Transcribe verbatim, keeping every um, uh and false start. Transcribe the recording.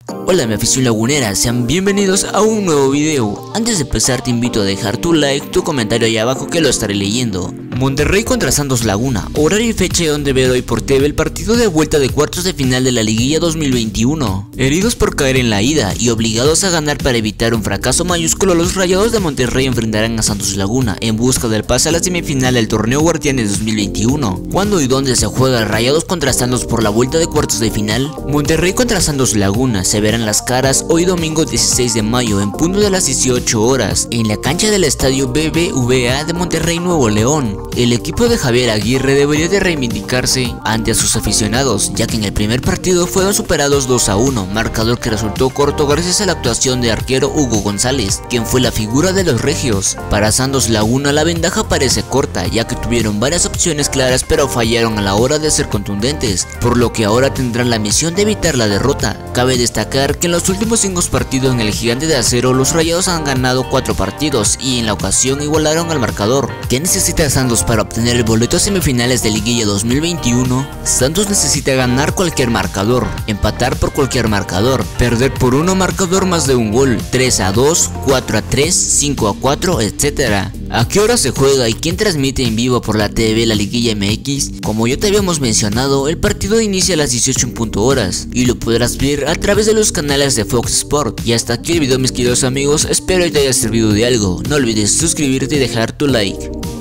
Hola mi afición lagunera, sean bienvenidos a un nuevo video. Antes de empezar te invito a dejar tu like, tu comentario ahí abajo que lo estaré leyendo. Monterrey contra Santos Laguna, horario y fecha donde ver hoy por T V el partido de vuelta de cuartos de final de la liguilla dos mil veintiuno. Heridos por caer en la ida y obligados a ganar para evitar un fracaso mayúsculo, los Rayados de Monterrey enfrentarán a Santos Laguna en busca del pase a la semifinal del torneo Guardianes dos mil veintiuno. ¿Cuándo y dónde se juega Rayados contra Santos por la vuelta de cuartos de final? Monterrey contra Santos Laguna se verán las caras hoy domingo dieciséis de mayo en punto de las dieciocho horas en la cancha del estadio B B V A de Monterrey, Nuevo León. El equipo de Javier Aguirre debería de reivindicarse ante sus aficionados, ya que en el primer partido fueron superados dos a uno, marcador que resultó corto gracias a la actuación de arquero Hugo González, quien fue la figura de los regios. Para Santos Laguna la ventaja parece corta, ya que tuvieron varias opciones claras pero fallaron a la hora de ser contundentes, por lo que ahora tendrán la misión de evitar la derrota. Cabe destacar que en los últimos cinco partidos en el Gigante de Acero los Rayados han ganado cuatro partidos y en la ocasión igualaron al marcador. ¿Qué necesita Santos para obtener el boleto a semifinales de liguilla dos mil veintiuno? Santos necesita ganar cualquier marcador, empatar por cualquier marcador, perder por uno marcador más de un gol, tres a dos, cuatro a tres, cinco a cuatro, etcétera. ¿A qué hora se juega y quién transmite en vivo por la T V la liguilla M X? Como ya te habíamos mencionado, el partido inicia a las dieciocho en punto horas y lo podrás ver a través de los canales de Fox Sport. Y hasta aquí el video, mis queridos amigos, espero que te haya servido de algo. No olvides suscribirte y dejar tu like.